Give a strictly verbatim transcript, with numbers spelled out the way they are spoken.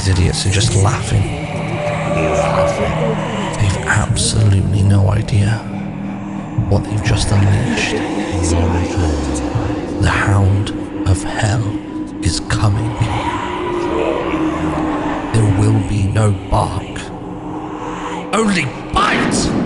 These idiots are just laughing. They've absolutely no idea what they've just unleashed. The Hound of Hell is coming. There will be no bark, only bite!